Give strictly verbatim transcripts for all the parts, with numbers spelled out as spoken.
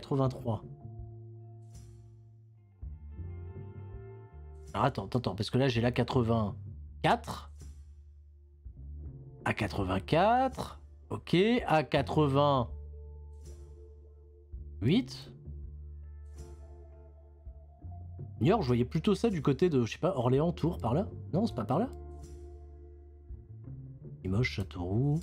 quatre-vingt-trois. Alors attends, attends, attends, parce que là j'ai la quatre-vingt-quatre. À quatre-vingt-quatre. Ok, à quatre-vingt-huit. Niort, je voyais plutôt ça du côté de, je sais pas, Orléans, Tours, par là. Non, c'est pas par là. Limoges, Châteauroux.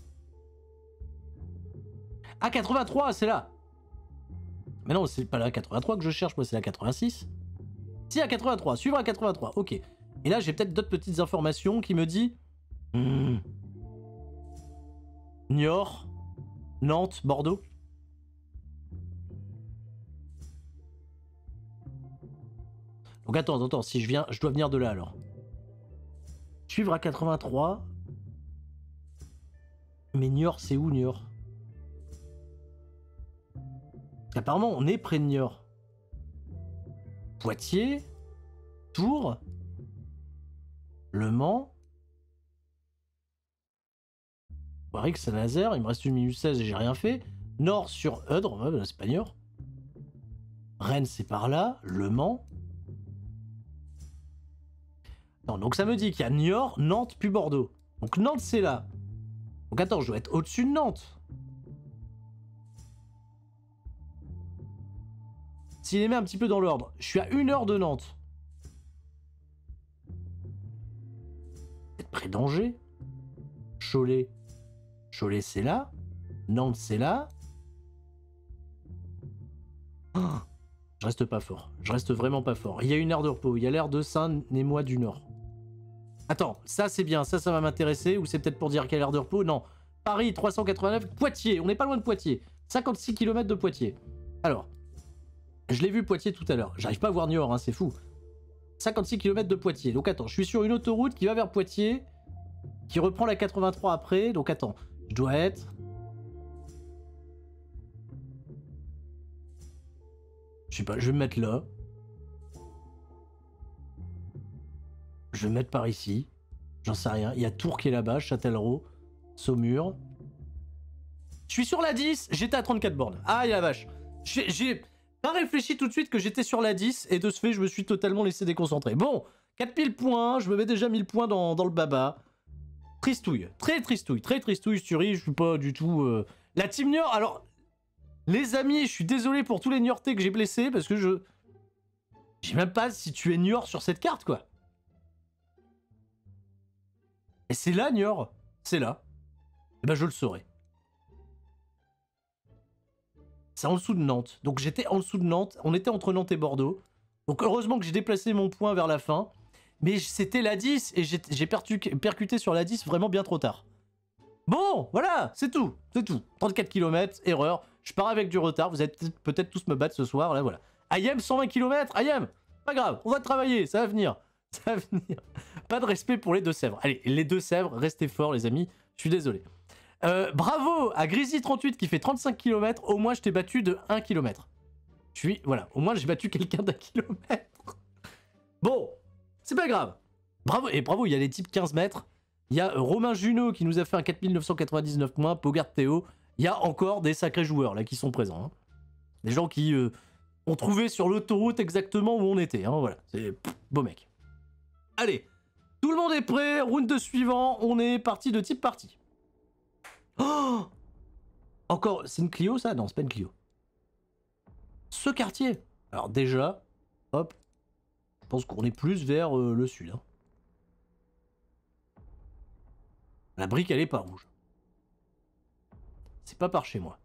Ah, quatre-vingt-trois, c'est là. Mais non, c'est pas la quatre-vingt-trois que je cherche, moi, c'est la quatre-vingt-six. Si, à quatre-vingt-trois, suivre à quatre-vingt-trois, ok. Et là, j'ai peut-être d'autres petites informations qui me disent... Hmm. Niort, Nantes, Bordeaux. Donc attends, attends, si je viens, je dois venir de là alors. Suivre à quatre-vingt-trois. Mais Niort, c'est où Niort? Apparemment, on est près de Niort. Poitiers, Tours, Le Mans, Warwick, Saint-Nazaire, il me reste une minute seize et j'ai rien fait. Nord sur Eudre, ouais, bah, c'est pas Niort. Rennes, c'est par là. Le Mans. Non, donc ça me dit qu'il y a Niort, Nantes, puis Bordeaux. Donc Nantes, c'est là. Donc attends, je dois être au-dessus de Nantes. S'il les met un petit peu dans l'ordre, je suis à une heure de Nantes. Peut-être près d'Angers. Cholet. Cholet, c'est là. Nantes, c'est là. Oh, je reste pas fort. Je reste vraiment pas fort. Il y a une aire de repos. Il y a l'aire de Saint-Némois du Nord. Attends, ça c'est bien. Ça, ça va m'intéresser. Ou c'est peut-être pour dire qu'il y a l'aire de repos? Non. Paris, trois cent quatre-vingt-neuf. Poitiers. On n'est pas loin de Poitiers. cinquante-six kilomètres de Poitiers. Alors, je l'ai vu Poitiers tout à l'heure. J'arrive pas à voir Niort, hein, c'est fou. cinquante-six kilomètres de Poitiers. Donc attends, je suis sur une autoroute qui va vers Poitiers, qui reprend la quatre-vingt-trois après. Donc attends, je dois être... Je sais pas, je vais me mettre là. Je vais me mettre par ici. J'en sais rien. Il y a Tours qui est là-bas, Châtellerault, Saumur. Je suis sur la dix, j'étais à trente-quatre bornes. Ah, la vache. J'ai pas réfléchi tout de suite que j'étais sur la dix, et de ce fait, je me suis totalement laissé déconcentrer. Bon, quatre mille points, je me mets déjà mille points dans, dans le baba. Tristouille, très tristouille, très tristouille, Sturie, je suis pas du tout... Euh... La team Niort, alors... Les amis, je suis désolé pour tous les Niortais que j'ai blessés, parce que je... J'ai même pas situé Niort sur cette carte, quoi. Et c'est là, Niort. C'est là. Et ben, je le saurai. C'est en dessous de Nantes. Donc j'étais en dessous de Nantes. On était entre Nantes et Bordeaux. Donc heureusement que j'ai déplacé mon point vers la fin. Mais c'était la dix et j'ai percuté sur la dix vraiment bien trop tard. Bon, voilà, c'est tout. C'est tout. trente-quatre kilomètres, erreur. Je pars avec du retard. Vous allez peut-être tous me battre ce soir. Là, voilà. Ayem, cent vingt kilomètres. Ayem, pas grave. On va travailler. Ça va venir. Ça va venir. Pas de respect pour les Deux-Sèvres. Allez, les Deux-Sèvres, restez forts, les amis. Je suis désolé. Euh, bravo à Grizzly trente-huit qui fait trente-cinq kilomètres. Au moins, je t'ai battu de un kilomètre. Je suis... Voilà. Au moins, j'ai battu quelqu'un d'un kilomètre. Bon. C'est pas grave. Bravo. Et bravo, il y a les types quinze mètres. Il y a Romain Junot qui nous a fait un quatre mille neuf cent quatre-vingt-dix-neuf points. Pogard Théo. Il y a encore des sacrés joueurs là qui sont présents. Hein. Des gens qui euh, ont trouvé sur l'autoroute exactement où on était. Hein. Voilà. C'est beau mec. Allez. Tout le monde est prêt. Round suivant. On est parti de type parti. Oh, encore, c'est une Clio ça? Non, c'est pas une Clio. Ce quartier. Alors déjà, hop, je pense qu'on est plus vers euh, le sud. Hein. La brique, elle est pas rouge. C'est pas par chez moi.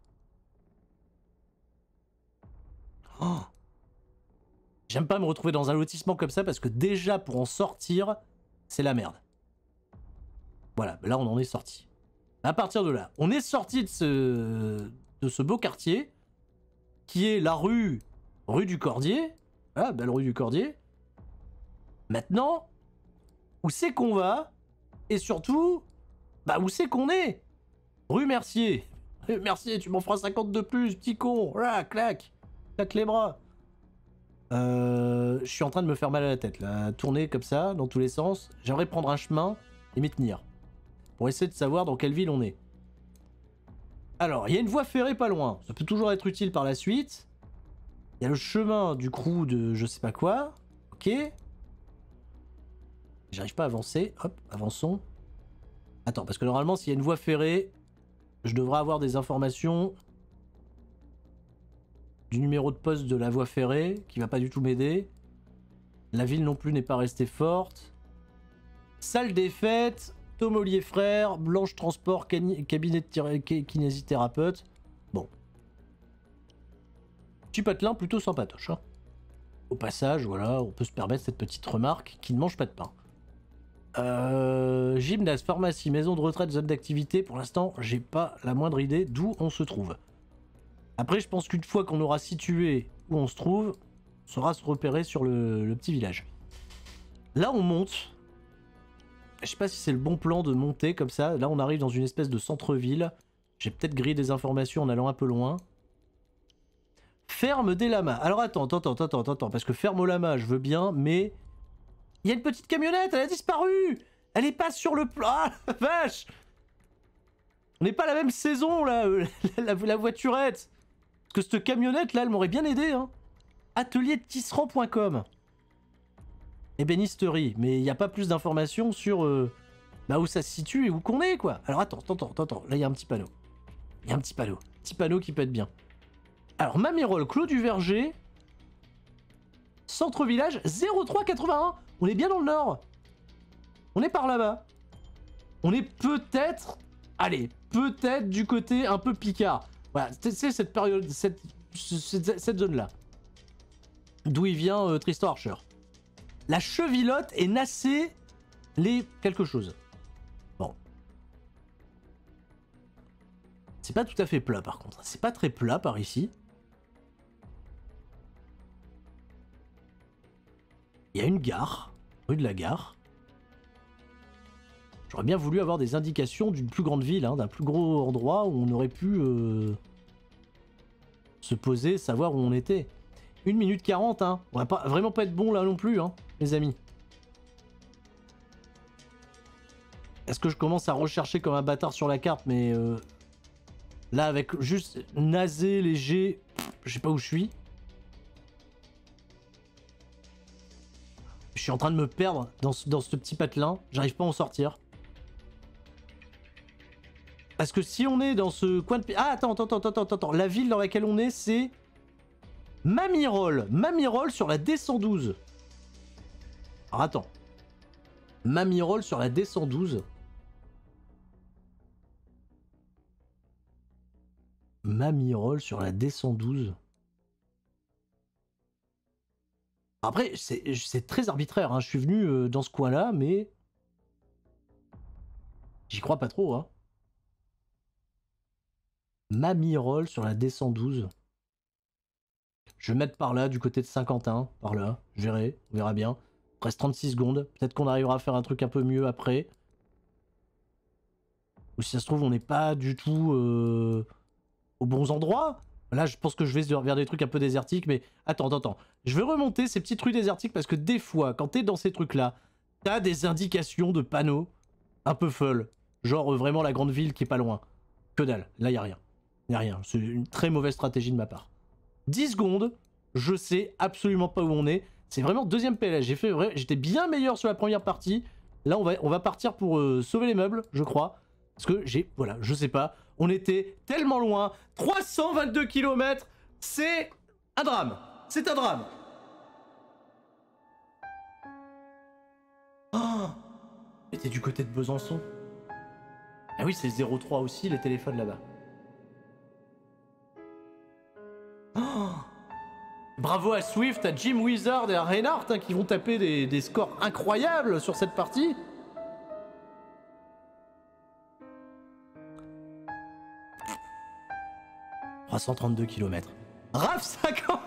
Oh. J'aime pas me retrouver dans un lotissement comme ça parce que déjà, pour en sortir, c'est la merde. Voilà, là on en est sorti. À partir de là, on est sorti de ce, de ce beau quartier qui est la rue, rue du Cordier. Ah, belle rue du Cordier. Maintenant, où c'est qu'on va? Et surtout, bah où c'est qu'on est? Rue Mercier. Rue Mercier, tu m'en feras cinquante de plus, petit con. Là, clac. Clac les bras. Euh, je suis en train de me faire mal à la tête, là. Tourner comme ça, dans tous les sens. J'aimerais prendre un chemin et m'y tenir. Pour essayer de savoir dans quelle ville on est. Alors, il y a une voie ferrée pas loin. Ça peut toujours être utile par la suite. Il y a le chemin du crew de je sais pas quoi. Ok. J'arrive pas à avancer. Hop, avançons. Attends, parce que normalement, s'il y a une voie ferrée, je devrais avoir des informations du numéro de poste de la voie ferrée, qui va pas du tout m'aider. La ville non plus n'est pas restée forte. Salle des fêtes, Tomolier frère, Blanche Transport, cabinet de kinésithérapeute. Bon. Petit patelin plutôt sympatoche. Hein. Au passage, voilà, on peut se permettre cette petite remarque qui ne mange pas de pain. Euh, gymnase, pharmacie, maison de retraite, zone d'activité. Pour l'instant, j'ai pas la moindre idée d'où on se trouve. Après, je pense qu'une fois qu'on aura situé où on se trouve, on saura se repérer sur le, le petit village. Là, on monte. Je sais pas si c'est le bon plan de monter comme ça. Là, on arrive dans une espèce de centre-ville. J'ai peut-être grillé des informations en allant un peu loin. Ferme des lamas. Alors attends, attends, attends, attends, attends, parce que ferme aux lamas, je veux bien, mais... Il y a une petite camionnette, elle a disparu. Elle est pas sur le plan. Ah, la vache. On n'est pas à la même saison, là, la, la, la voiturette. Parce que cette camionnette, là, elle m'aurait bien aidé, hein. atelier de tisserand point com. Ébénisterie, mais il n'y a pas plus d'informations sur euh, bah, où ça se situe et où qu'on est, quoi. Alors attends, attends, attends, attends, là il y a un petit panneau. Il y a un petit panneau. Petit panneau qui peut être bien. Alors, Mamirol, Clos du Verger, centre-village, zéro trois quatre-vingt-un. On est bien dans le nord. On est par là-bas. On est peut-être... Allez, peut-être du côté un peu Picard. Voilà, c'est cette période, cette, cette, cette zone-là. D'où il vient euh, Tristan Archer. La Chevillotte est nassée les quelque chose. Bon. C'est pas tout à fait plat par contre. C'est pas très plat par ici. Il y a une gare, rue de la Gare. J'aurais bien voulu avoir des indications d'une plus grande ville, hein, d'un plus gros endroit où on aurait pu euh, se poser, savoir où on était. une minute quarante, hein. On va pas, vraiment pas être bon là non plus, hein, les amis. Est-ce que je commence à rechercher comme un bâtard sur la carte, mais euh, là avec juste nasé, léger, je sais pas où je suis. Je suis en train de me perdre dans ce, dans ce petit patelin, j'arrive pas à en sortir. Parce que si on est dans ce coin de... Ah, attends, attends, attends, attends, attends. La ville dans laquelle on est, c'est... Mamirol. Mamirol sur la D cent douze. Alors, attends. Mamirol sur la D cent douze. Mamirol sur la D cent douze. Après, c'est très arbitraire. Hein. Je suis venu euh, dans ce coin-là, mais... J'y crois pas trop, hein. Mamirol sur la D cent douze. Je vais mettre par là, du côté de Saint-Quentin, par là. Je verrai, on verra bien. Il reste trente-six secondes. Peut-être qu'on arrivera à faire un truc un peu mieux après. Ou si ça se trouve, on n'est pas du tout euh, aux bons endroits. Là, je pense que je vais vers des trucs un peu désertiques, mais attends, attends, attends. Je vais remonter ces petites rues désertiques parce que des fois, quand t'es dans ces trucs-là, t'as des indications de panneaux un peu folles. Genre euh, vraiment la grande ville qui est pas loin. Que dalle, là, y a rien. Y a rien, c'est une très mauvaise stratégie de ma part. dix secondes, je sais absolument pas où on est. C'est vraiment deuxième P L S. J'ai fait vrai, j'étais bien meilleur sur la première partie. Là, on va, on va partir pour euh, sauver les meubles, je crois. Parce que j'ai, voilà, je sais pas. On était tellement loin. trois cent vingt-deux kilomètres, c'est un drame. C'est un drame. Oh, mais t'es du côté de Besançon. Ah oui, c'est zéro trois aussi, les téléphones là-bas. Oh, bravo à Swift, à Jim Wizard et à Reinhardt hein, qui vont taper des, des scores incroyables sur cette partie. trois cent trente-deux kilomètres. Raph cinquante...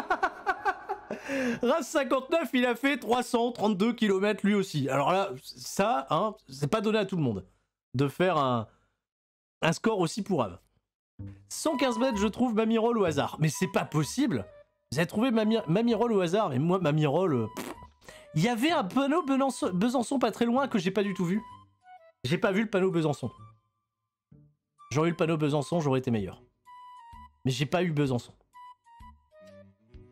Raph cinquante-neuf, il a fait trois cent trente-deux kilomètres lui aussi. Alors là, ça, hein, c'est pas donné à tout le monde de faire un, un score aussi pourrave. cent quinze mètres, je trouve Mamirol au hasard. Mais c'est pas possible. Vous avez trouvé Mami Mamirol au hasard. Mais moi, Mamirol... Euh, il y avait un panneau Besançon, Besançon pas très loin que j'ai pas du tout vu. J'ai pas vu le panneau Besançon. J'aurais eu le panneau Besançon, j'aurais été meilleur. Mais j'ai pas eu Besançon.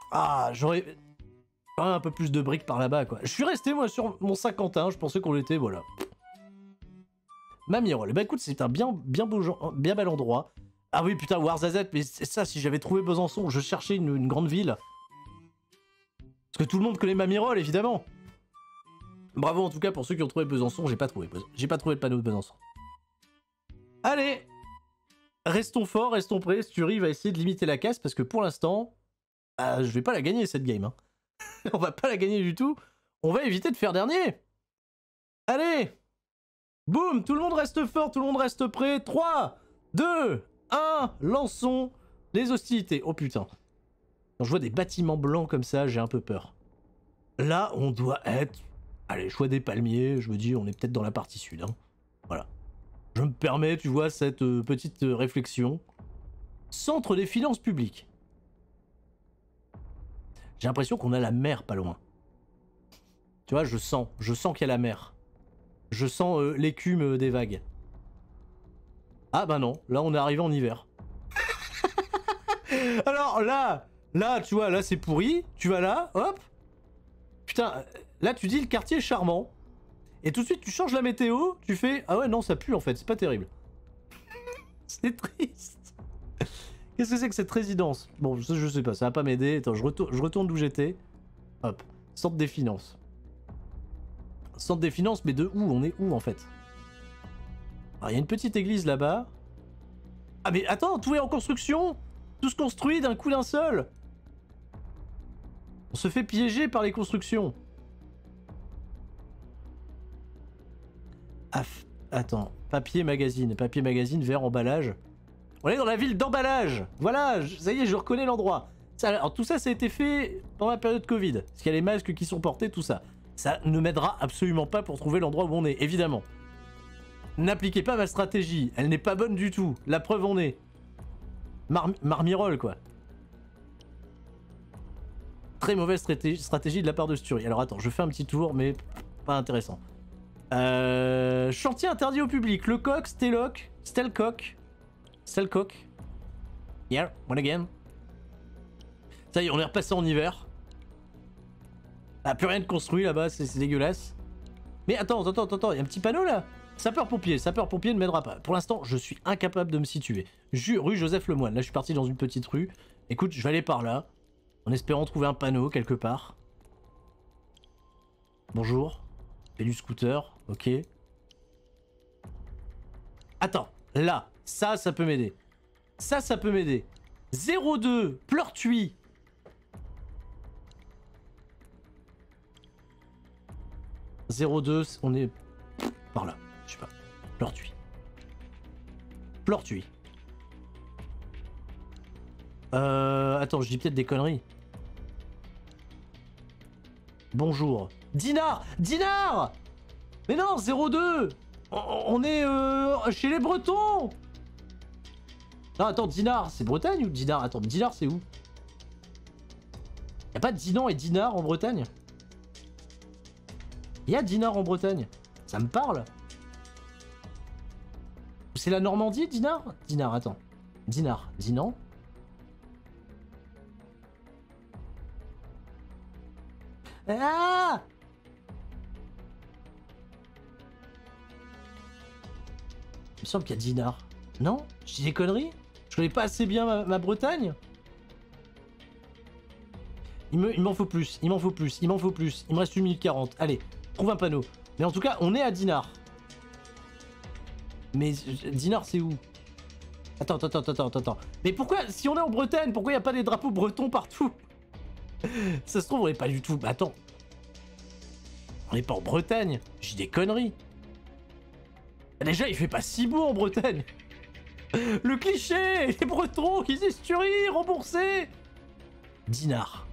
Ah, j'aurais... quand même un peu plus de briques par là-bas, quoi. Je suis resté, moi, sur mon cinquante-et-un, je pensais qu'on l'était, voilà. Mamirol. Bah écoute, c'est un bien, bien beau, bien bel endroit. Ah oui, putain, Warzazet, mais c'est ça, si j'avais trouvé Besançon, je cherchais une, une grande ville. Parce que tout le monde connaît Mamirol, évidemment. Bravo en tout cas pour ceux qui ont trouvé Besançon, j'ai pas trouvé. J'ai pas trouvé le panneau de Besançon. Allez, restons forts, restons prêts. Sturi va essayer de limiter la casse parce que pour l'instant, euh, je vais pas la gagner cette game. Hein. On va pas la gagner du tout. On va éviter de faire dernier. Allez, boum, tout le monde reste fort, tout le monde reste prêt. trois, deux, un, lançons les hostilités. Oh putain. Quand je vois des bâtiments blancs comme ça, j'ai un peu peur. Là, on doit être... Allez, choix des palmiers, je me dis, on est peut-être dans la partie sud. Hein. Voilà. Je me permets, tu vois, cette euh, petite euh, réflexion. Centre des finances publiques. J'ai l'impression qu'on a la mer pas loin. Tu vois, je sens. Je sens qu'il y a la mer. Je sens euh, l'écume euh, des vagues. Ah bah non, là on est arrivé en hiver. Alors là, là, tu vois, là c'est pourri. Tu vas là, hop. Putain, là tu dis le quartier est charmant. Et tout de suite tu changes la météo, tu fais... Ah ouais non, ça pue en fait, c'est pas terrible. C'est triste. Qu'est-ce que c'est que cette résidence? Bon, ça je sais pas, ça va pas m'aider. Attends, je retourne, je retourne d'où j'étais. Hop, centre des finances. Centre des finances, mais de où? On est où en fait? Alors il y a une petite église là-bas. Ah mais attends, tout est en construction. Tout se construit d'un coup d'un seul. On se fait piéger par les constructions. Ah, attends, papier magazine, papier magazine, vert emballage. On est dans la ville d'emballage. Voilà, ça y est, je reconnais l'endroit. Alors tout ça, ça a été fait pendant la période Covid. Parce qu'il y a les masques qui sont portés, tout ça. Ça ne m'aidera absolument pas pour trouver l'endroit où on est, évidemment. N'appliquez pas ma stratégie, elle n'est pas bonne du tout. La preuve on est. Mar Marmirol, quoi. Très mauvaise stratégie, stratégie de la part de Sturi. Alors attends, je fais un petit tour, mais pas intéressant. Euh, chantier interdit au public. Le coq, Stelcock, Stelcock, Stelcock. Yeah, one again. Ça y est, on est repassé en hiver. Ah, plus rien de construit là-bas, c'est dégueulasse. Mais attends, attends, attends, il y a un petit panneau là. Sapeur-pompier, sapeur-pompier ne m'aidera pas. Pour l'instant, je suis incapable de me situer. Ju rue Joseph Lemoine. Là, je suis parti dans une petite rue. Écoute, je vais aller par là, en espérant trouver un panneau quelque part. Bonjour. Et du scooter, ok. Attends, là, ça, ça peut m'aider. Ça, ça peut m'aider. zéro deux, Pleurtuis. zéro deux, on est par là. Je sais pas. Pleurtuis. Pleurtuis. Euh... Attends, je dis peut-être des conneries. Bonjour. Dinard! Dinard! Mais non, zéro deux! On, on est euh, chez les Bretons! Non, attends, Dinard, c'est Bretagne ou Dinard? Attends, Dinard, c'est où? Y'a pas Dinan et Dinard en Bretagne? Y'a Dinard en Bretagne? Ça me parle? C'est la Normandie, Dinard? Dinard, attends. Dinard, Dinan? Ah! Il me semble qu'il y a Dinard. Non? Je dis des conneries? Je connais pas assez bien ma, ma Bretagne? Il me, il m'en faut plus, il m'en faut plus, il m'en faut plus. Il me reste une minute quarante. Allez, trouve un panneau. Mais en tout cas, on est à Dinard. Mais Dinard, c'est où? Attends, attends, attends, attends, attends. Mais pourquoi, si on est en Bretagne, pourquoi il n'y a pas des drapeaux bretons partout? Ça se trouve, on est pas du tout... Bah, attends. On n'est pas en Bretagne. J'ai des conneries. Déjà, il fait pas si beau en Bretagne. Le cliché, les Bretons qui disent tuerie, remboursé. Dinard.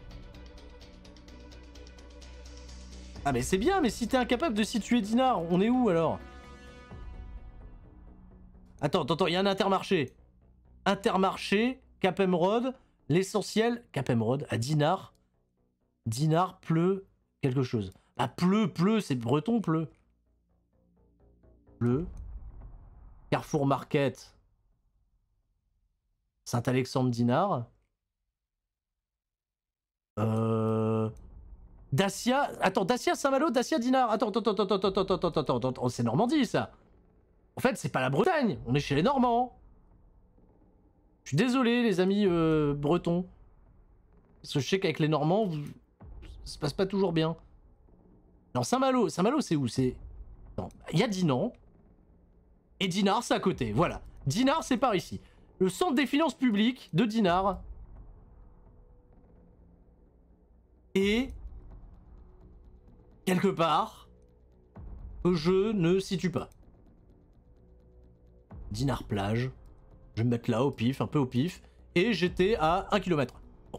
Ah mais c'est bien, mais si t'es incapable de situer Dinard, on est où alors? Attends, attends, attends, il y a un Intermarché. Intermarché, Cap Emeraude, l'essentiel, Cap Emeraude, à Dinard. Dinard, pleut, quelque chose. Ah, pleu, pleu, c'est breton, pleu. Pleu. Carrefour Market. Saint-Alexandre Dinard. Euh... Dacia... Attends, Dacia, Saint-Malo, Dacia, Dinard. Attends, attends, attends, attends, attends, attends, attends, attends, attends, c'est Normandie, ça. En fait, c'est pas la Bretagne, on est chez les Normands. Je suis désolé, les amis euh, bretons. Parce que je sais qu'avec les Normands, vous... ça se passe pas toujours bien. Non, Saint-Malo, Saint-Malo, c'est où? C'est... Non, il y a Dinan. Et Dinard, c'est à côté, voilà. Dinard, c'est par ici. Le centre des finances publiques de Dinard. Et... quelque part... que je ne situe pas. Dinard plage. Je vais me mettre là, au pif, un peu au pif. Et j'étais à un kilomètre. Bon.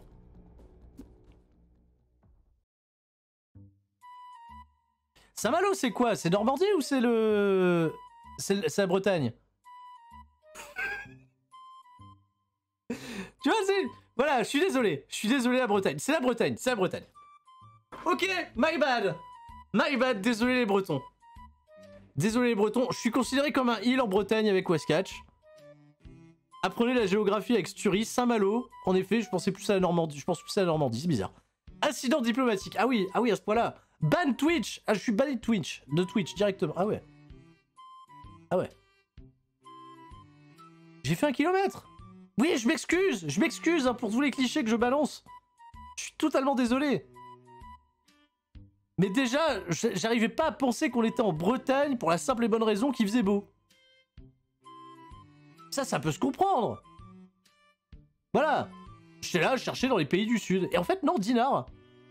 Saint-Malo, c'est quoi? C'est Normandie ou c'est le... C'est la Bretagne? Tu vois, c'est... Voilà, je suis désolé. Je suis désolé, la Bretagne. C'est la Bretagne, c'est la Bretagne. Ok, my bad. My bad, désolé les Bretons. Désolé les Bretons, je suis considéré comme un île en Bretagne avec Wascatch. Apprenez la géographie avec Stury, Saint-Malo. En effet, je pensais plus à la Normandie. Je pense plus à la Normandie, c'est bizarre. Incident diplomatique. Ah oui, ah oui, à ce point-là. Ban Twitch. Ah, je suis banni de Twitch. De Twitch, directement. Ah ouais. Ah ouais. J'ai fait un kilomètre. Oui, je m'excuse. Je m'excuse hein, pour tous les clichés que je balance. Je suis totalement désolé. Mais déjà, j'arrivais pas à penser qu'on était en Bretagne pour la simple et bonne raison qu'il faisait beau. Ça, ça peut se comprendre. Voilà. J'étais là, je cherchais dans les pays du Sud. Et en fait, non, Dinard.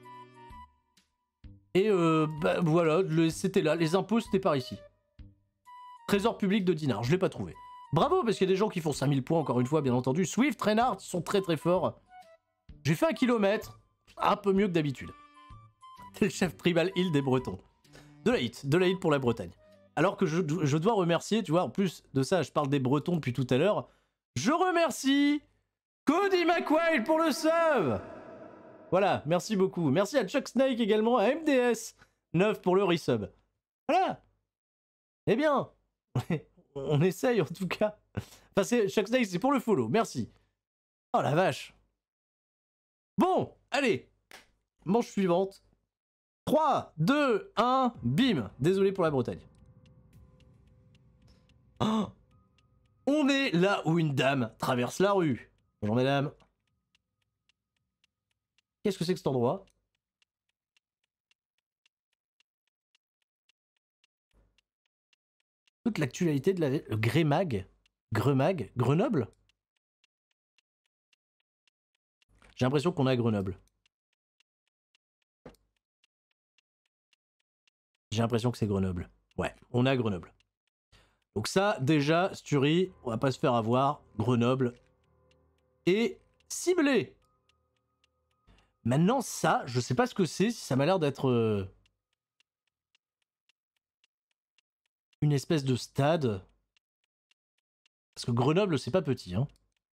Et euh, bah voilà, c'était là. Les impôts, c'était par ici. Trésor public de Dinard, je l'ai pas trouvé. Bravo, parce qu'il y a des gens qui font cinq mille points, encore une fois, bien entendu. Swift, Reinhardt, ils sont très très forts. J'ai fait un kilomètre. Un peu mieux que d'habitude. T'es le chef tribal Hill des Bretons. De la hit, de la hit pour la Bretagne. Alors que je, je dois remercier, tu vois, en plus de ça, je parle des Bretons depuis tout à l'heure. Je remercie Cody McWild pour le sub. Voilà, merci beaucoup. Merci à Chuck Snake également, à M D S neuf pour le resub. Voilà. Eh bien, on essaye en tout cas. Enfin, c'est Chuck Snake, c'est pour le follow, merci. Oh la vache. Bon, allez. Manche suivante. trois, deux, un, bim. Désolé pour la Bretagne. Oh, on est là où une dame traverse la rue. Bonjour madame. Qu'est-ce que c'est que cet endroit? Toute l'actualité de la... Le Grémag? Gremag? Grenoble? J'ai l'impression qu'on est à Grenoble. J'ai l'impression que c'est Grenoble. Ouais, on est à Grenoble. Donc ça, déjà, Stury, on va pas se faire avoir. Grenoble. Et ciblé. Maintenant, ça, je sais pas ce que c'est, si ça m'a l'air d'être... Euh, une espèce de stade. Parce que Grenoble, c'est pas petit, hein.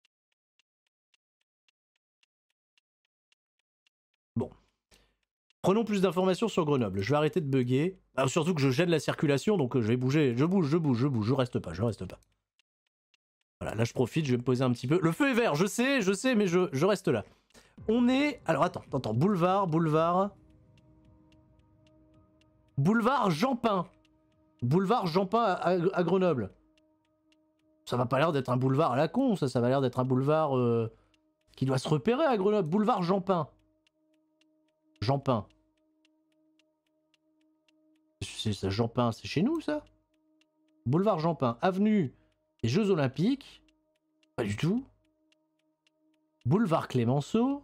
Bon. Prenons plus d'informations sur Grenoble. Je vais arrêter de bugger. Alors, surtout que je gêne la circulation, donc je vais bouger. Je bouge, je bouge, je bouge. Je reste pas, je reste pas. Voilà, là je profite, je vais me poser un petit peu. Le feu est vert, je sais, je sais, mais je, je reste là. On est... Alors attends, attends, attends. Boulevard, boulevard... Boulevard Jeanpin. Boulevard Jeanpin à, à, à Grenoble. Ça va pas l'air d'être un boulevard à la con, ça. Ça va l'air d'être un boulevard euh, qui doit se repérer à Grenoble. Boulevard Jeanpin. Jeanpin. C'est ça, Jeanpin, c'est chez nous, ça? Boulevard Jeanpin. Avenue des Jeux Olympiques. Pas du tout. Boulevard Clémenceau.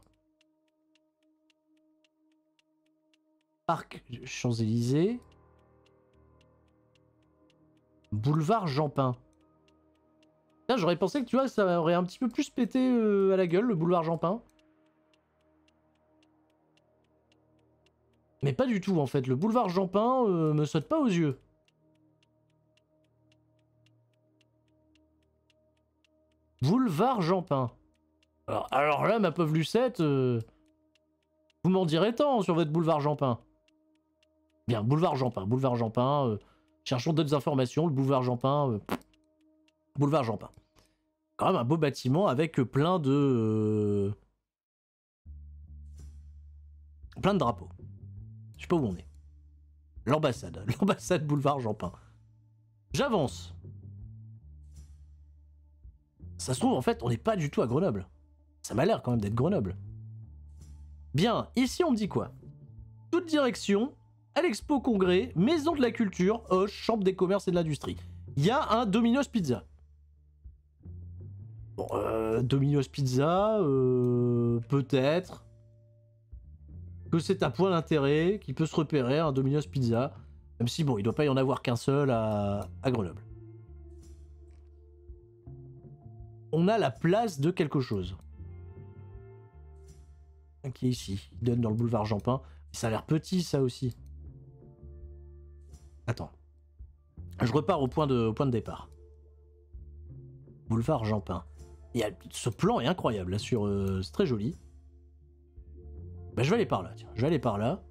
Parc Champs-Élysées. Boulevard Jeanpin. J'aurais pensé que tu vois, ça aurait un petit peu plus pété euh, à la gueule, le boulevard Jeanpin. Mais pas du tout en fait, le boulevard Jeanpin euh, me saute pas aux yeux. Boulevard Jeanpin. Alors, alors là, ma pauvre Lucette, euh, vous m'en direz tant sur votre boulevard Jeanpin. Bien, boulevard Jeanpin, boulevard Jeanpin. Euh, cherchons d'autres informations, le boulevard Jeanpin. Euh, boulevard Jeanpin. Quand même un beau bâtiment avec plein de... Euh, Plein de drapeaux. Je sais pas où on est. L'ambassade. L'ambassade boulevard Jampin. J'avance. Ça se trouve, en fait, on n'est pas du tout à Grenoble. Ça m'a l'air quand même d'être Grenoble. Bien, ici on me dit quoi? Toute direction, à l'Expo Congrès, Maison de la Culture, Hoche, Chambre des Commerces et de l'Industrie. Il y a un Domino's Pizza. Bon, euh, Domino's Pizza, euh, peut-être que c'est un point d'intérêt qui peut se repérer, un Domino's Pizza. Même si, bon, il doit pas y en avoir qu'un seul à, à Grenoble. On a la place de quelque chose. Qui est ici. Il donne dans le boulevard Jampin. Ça a l'air petit, ça aussi. Attends. Je repars au point de, au point de départ. Boulevard Jampin. Il y a, ce plan est incroyable, là, sur... Euh, c'est très joli. Bah, je vais aller par là, tiens. Je vais aller par là.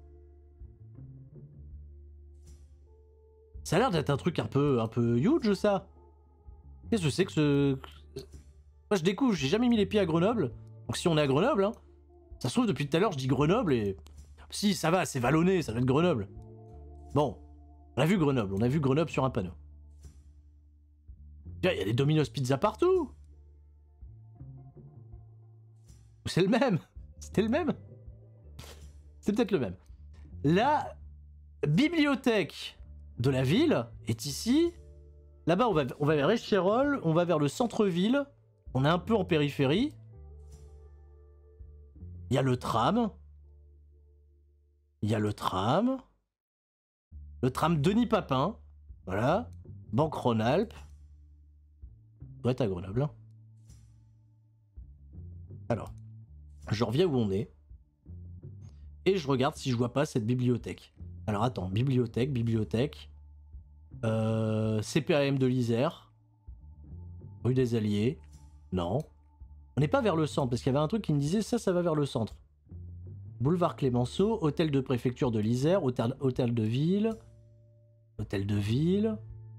Ça a l'air d'être un truc un peu, un peu huge, ça. Qu'est-ce que c'est que ce... Moi, je découvre, j'ai jamais mis les pieds à Grenoble. Donc si on est à Grenoble, hein, ça se trouve, depuis tout à l'heure, je dis Grenoble et... Si, ça va, c'est vallonné, ça doit être Grenoble. Bon, on a vu Grenoble, on a vu Grenoble sur un panneau. Il y a des Domino's Pizza partout. C'est le même. C'était le même. C'est peut-être le même. La bibliothèque de la ville est ici. Là-bas, on va, on va vers Échirolles, on va vers le centre-ville. On est un peu en périphérie. Il y a le tram. Il y a le tram. Le tram Denis Papin. Voilà. Banque Rhône-Alpes. Doit être à Grenoble. Hein. Alors, je reviens où on est. Et je regarde si je vois pas cette bibliothèque. Alors attends, bibliothèque, bibliothèque. Euh, C P A M de l'Isère. Rue des Alliés. Non. On n'est pas vers le centre, parce qu'il y avait un truc qui me disait ça, ça va vers le centre. Boulevard Clémenceau, hôtel de préfecture de l'Isère, hôtel, hôtel de ville. Hôtel de ville.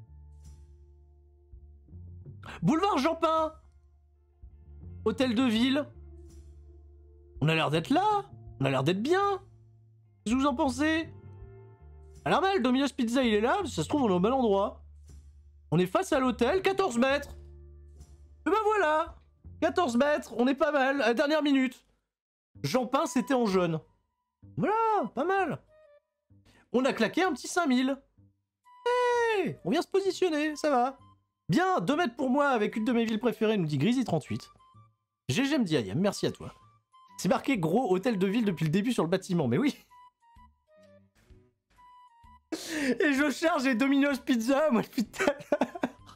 Boulevard Jampin. Hôtel de ville. On a l'air d'être là. On a l'air d'être bien. Qu'est-ce que vous en pensez? Alors mal, Domino's Pizza il est là, ça se trouve on est au bon endroit. On est face à l'hôtel, quatorze mètres. Et ben voilà, quatorze mètres, on est pas mal, à la dernière minute. Jampin c'était en jaune. Voilà, pas mal. On a claqué un petit cinq mille. Hey, on vient se positionner, ça va. Bien, deux mètres pour moi avec une de mes villes préférées, nous dit Grizzly trente-huit. G G Mdiayem, merci à toi. C'est marqué gros hôtel de ville depuis le début sur le bâtiment, mais oui. Et je cherche les Domino's Pizza, moi depuis tout à l'heure.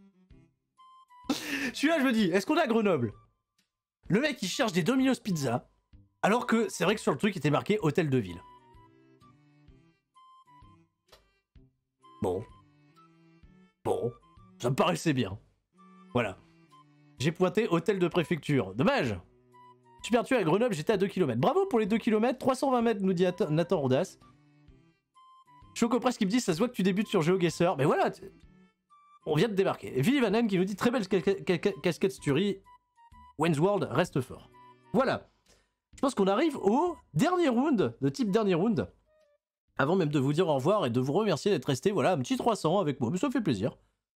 Je suis là, je me dis, est-ce qu'on est à Grenoble? Le mec il cherche des Domino's Pizza, alors que c'est vrai que sur le truc il était marqué hôtel de ville. Bon. Bon. Ça me paraissait bien. Voilà. J'ai pointé hôtel de préfecture. Dommage. Super tué à Grenoble, j'étais à deux kilomètres. Bravo pour les deux kilomètres. trois cent vingt mètres, nous dit Nathan Rodas. Chocopress qui me dit, ça se voit que tu débutes sur GeoGuessr. Mais voilà. On vient de débarquer. Et Billy Vanen qui nous dit, très belle casquette Sturi. Wayne's World reste fort. Voilà. Je pense qu'on arrive au dernier round, de type dernier round. Avant même de vous dire au revoir et de vous remercier d'être resté, voilà, un petit trois cents avec moi. Mais ça fait plaisir.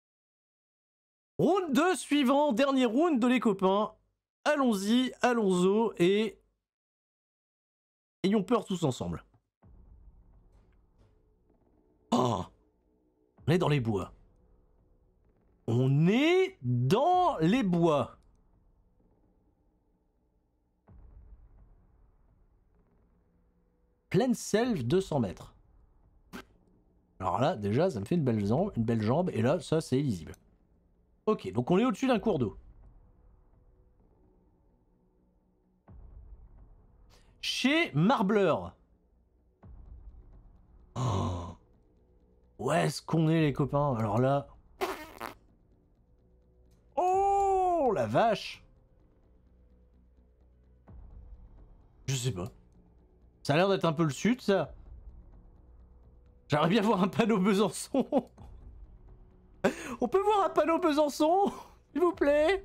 Round deux suivant, dernier round de les copains. Allons-y, allons-y et ayons peur tous ensemble. Oh, on est dans les bois. On est dans les bois. Pleine selve, deux cents mètres. Alors là, déjà, ça me fait une belle jambe, une belle jambe et là, ça, c'est illisible. Ok, donc on est au-dessus d'un cours d'eau. Chez Marbleur. Oh. Où est-ce qu'on est les copains? Alors là... Oh la vache. Je sais pas. Ça a l'air d'être un peu le sud ça. J'aimerais bien voir un panneau Besançon. On peut voir un panneau Besançon, s'il vous plaît?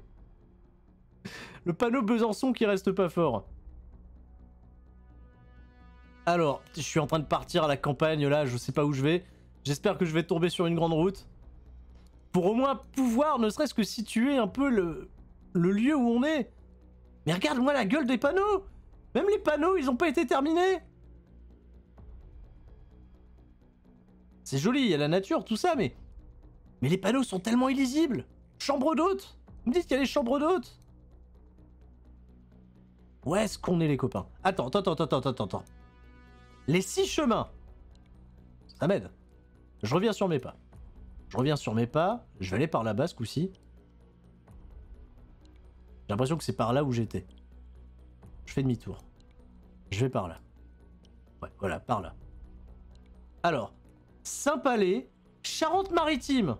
Le panneau Besançon qui reste pas fort. Alors, je suis en train de partir à la campagne là, je sais pas où je vais. J'espère que je vais tomber sur une grande route. Pour au moins pouvoir, ne serait-ce que situer un peu le, le lieu où on est. Mais regarde-moi la gueule des panneaux! Même les panneaux, ils ont pas été terminés! C'est joli, il y a la nature, tout ça, mais... Mais les panneaux sont tellement illisibles! Chambre d'hôte! Vous me dites qu'il y a les chambres d'hôte? Où est-ce qu'on est les copains? Attends, attends, attends, attends, attends, attends. Les six chemins! Ça m'aide. Je reviens sur mes pas. Je reviens sur mes pas, je vais aller par là-bas ce coup-ci. J'ai l'impression que c'est par là où j'étais. Je fais demi-tour. Je vais par là. Ouais, voilà, par là. Alors, Saint-Palais, Charente-Maritime.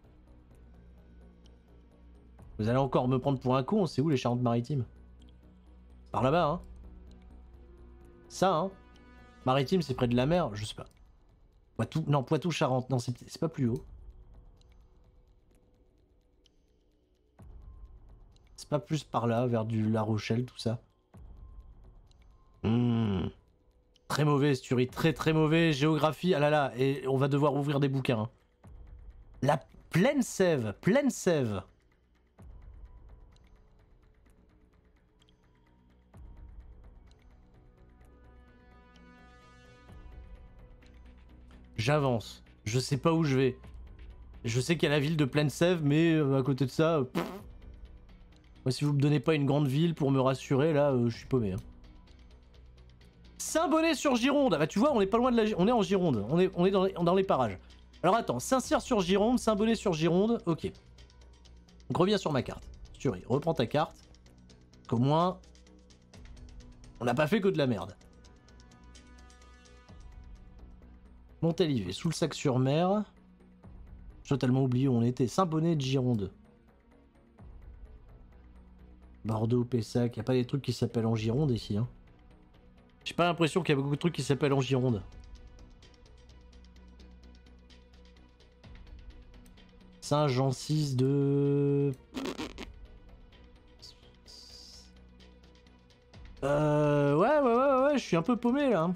Vous allez encore me prendre pour un con, c'est où les Charentes-Maritimes? Par là-bas, hein. Ça, hein. Maritime, c'est près de la mer, je sais pas. Poitou, non, Poitou-Charentes, non, c'est pas plus haut. C'est pas plus par là, vers du La Rochelle, tout ça. Mmh. Très mauvais, Sturie, très très mauvais. Géographie, ah là là, et on va devoir ouvrir des bouquins. Hein. La pleine sève, pleine sève. J'avance. Je sais pas où je vais. Je sais qu'il y a la ville de Pleine Sève, mais euh, à côté de ça... Pff. Moi, si vous me donnez pas une grande ville pour me rassurer, là, euh, je suis paumé. Hein. Saint-Bonnet-sur-Gironde. Ah bah tu vois, on est pas loin de la... On est en Gironde. On est, on est dans, les, dans les parages. Alors attends, Saint-Cyr-sur-Gironde, Saint-Bonnet-sur-Gironde. Ok. Donc reviens sur ma carte. Sturie, reprends ta carte. Qu'au moins... On n'a pas fait que de la merde. Montalivet, sous le Sac-sur-Mer. J'ai totalement oublié où on était. Saint-Bonnet de Gironde. Bordeaux, Pessac. Il n'y a pas des trucs qui s'appellent en Gironde ici. Hein. J'ai pas l'impression qu'il y a beaucoup de trucs qui s'appellent en Gironde. Saint-Jean six de... Euh... Ouais, ouais, ouais, ouais, je suis un peu paumé là.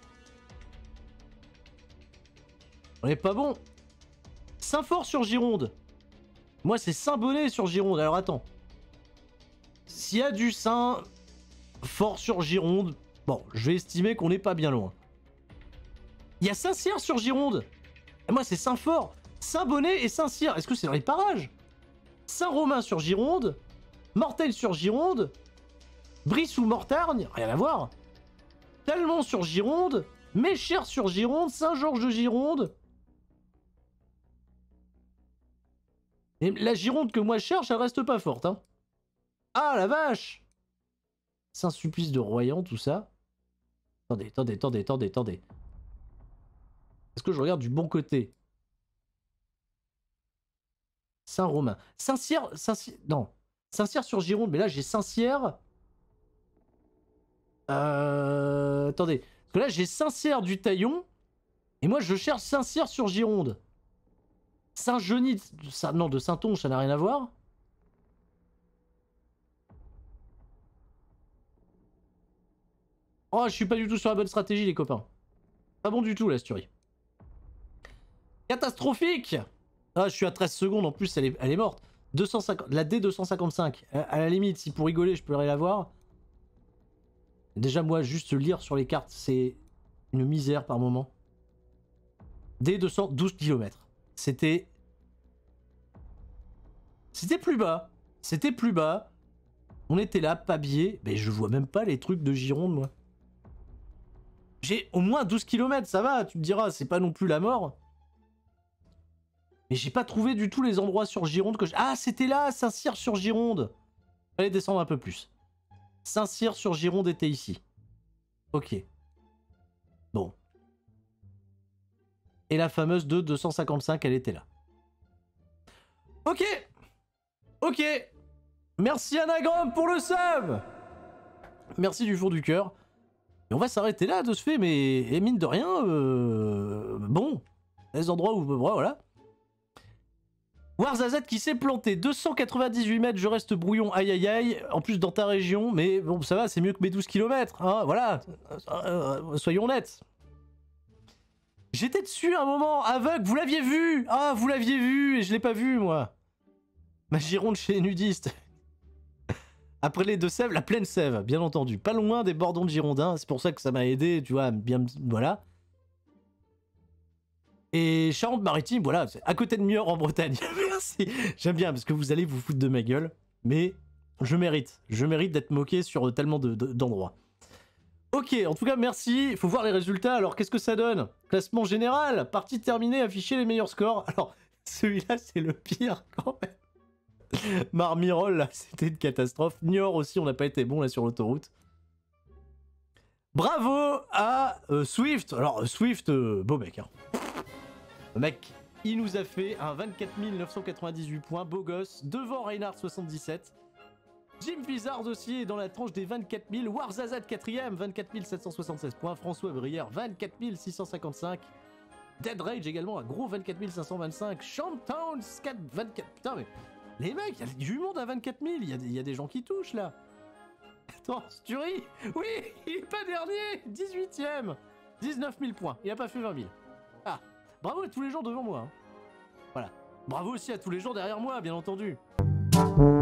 On est pas bon. Saint-Fort-sur-Gironde. Moi, c'est Saint-Bonnet-sur-Gironde. Alors, attends. S'il y a du Saint-Fort-sur-Gironde, bon, je vais estimer qu'on n'est pas bien loin. Il y a Saint-Cyr-sur-Gironde. Et moi, c'est Saint-Fort. Saint-Bonnet et Saint-Cyr. Est-ce que c'est dans les parages? Saint-Romain-sur-Gironde. Mortel-sur-Gironde. Brissou-Mortagne. Rien à voir. Talmont-sur-Gironde. Méchères-sur-Gironde. Saint-Georges-de-Gironde. Et la Gironde que moi je cherche, elle reste pas forte. Hein. Ah la vache! Saint-Sulpice de Royan, tout ça. Attendez, attendez, attendez, attendez, attendez. Est-ce que je regarde du bon côté? Saint-Romain. Saint-Cyr... Saint-Cyr... Non. Saint-Cyr-sur-Gironde, mais là j'ai Saint-Cyr... Euh... Attendez. Parce que là j'ai Saint-Cyr du Taillon. Et moi je cherche Saint-Cyr-sur-Gironde. Saint-Genis, ça, non, de Saint-Onge, ça n'a rien à voir. Oh, je suis pas du tout sur la bonne stratégie, les copains. Pas bon du tout, la Sturie. Catastrophique! Ah, je suis à treize secondes, en plus, elle est, elle est morte. deux cent cinquante, la D deux cent cinquante-cinq. À, à la limite, si pour rigoler, je peux aller la voir. Déjà, moi, juste lire sur les cartes, c'est une misère par moment. D deux cent douze kilomètres. C'était... C'était plus bas. C'était plus bas. On était là, Pabier. Mais je vois même pas les trucs de Gironde, moi. J'ai au moins douze kilomètres, ça va, tu me diras, c'est pas non plus la mort. Mais j'ai pas trouvé du tout les endroits sur Gironde que je... Ah, c'était là, Saint-Cyr-sur-Gironde. Allez, descendre un peu plus. Saint-Cyr-sur-Gironde était ici. Ok. Bon. Et la fameuse de deux cent cinquante-cinq, elle était là. Ok. Ok. Merci Anagram pour le sub. Merci du fond du cœur. Et on va s'arrêter là de ce fait, mais et mine de rien, euh... bon, les endroits où... Voilà. Warzazat qui s'est planté, deux cent quatre-vingt-dix-huit mètres, je reste brouillon, aïe aïe aïe, en plus dans ta région, mais bon ça va, c'est mieux que mes douze kilomètres, hein, voilà, euh, soyons honnêtes. J'étais dessus à un moment, aveugle, vous l'aviez vu. Ah, vous l'aviez vu, et je l'ai pas vu moi. Ma Gironde chez les nudistes. Après les Deux-Sèvres, la Plaine Sèvre, bien entendu, pas loin des Bordons de Girondins, c'est pour ça que ça m'a aidé, tu vois, bien, voilà. Et Charente-Maritime, voilà, c'est à côté de Niort en Bretagne. Merci. J'aime bien parce que vous allez vous foutre de ma gueule, mais je mérite. Je mérite d'être moqué sur tellement d'endroits. De, de, ok, en tout cas, merci. Il faut voir les résultats. Alors, qu'est-ce que ça donne? Classement général, partie terminée, afficher les meilleurs scores. Alors, celui-là, c'est le pire quand même. Marmirol, là, c'était une catastrophe. Niort aussi, on n'a pas été bon là sur l'autoroute. Bravo à euh, Swift. Alors, euh, Swift, euh, beau mec, hein. Le mec, il nous a fait un vingt-quatre mille neuf cent quatre-vingt-dix-huit points, beau gosse, devant Reinhardt soixante-dix-sept. Jim Wizard aussi est dans la tranche des vingt-quatre mille. Warzazat quatrième, vingt-quatre mille sept cent soixante-seize points. François Brière, vingt-quatre mille six cent cinquante-cinq. Dead Rage également, un gros vingt-quatre mille cinq cent vingt-cinq. Champtown, vingt-quatre. Putain, mais les mecs, il y a du monde à vingt-quatre mille. Il y a, il y a des gens qui touchent là. Attends, Sturi, oui, il est pas dernier, dix-huitième. dix-neuf mille points, il a pas fait vingt mille. Ah. Bravo à tous les gens devant moi. Hein. Voilà. Bravo aussi à tous les gens derrière moi, bien entendu.